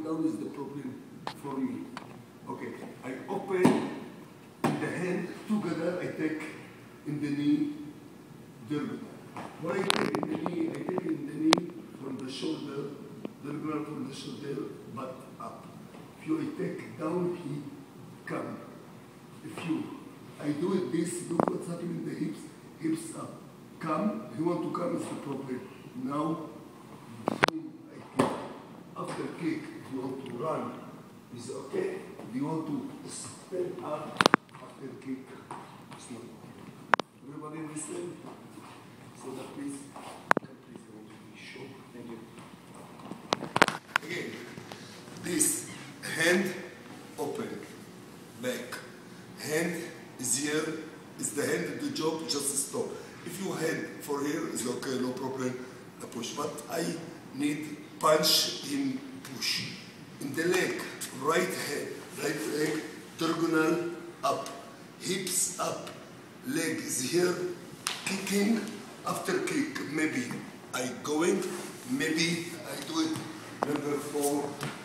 down is the problem for me. Okay, I open the hand together, I take in the knee, diagonal. When I take in the knee, I take in the knee from the shoulder, diagonal from the shoulder, but up. If you take down, he come. If I do it this, look what's happening in the hips, hips up. Come, he want to come is the problem. Now, boom, I kick. After kick, if you want to run, is okay. If you want to stand up after kick, it's not. Everybody listen? So that please, I want to be sure. Thank you. Again, this hand open, back. Hand is here, is the hand of the job, just stop. If you hand for here, it's okay, no problem, I push. But I need punch in push. In the leg, right hand, right leg, diagonal up, hips up, leg is here, kicking, after kick, maybe I going, maybe I do it number 4,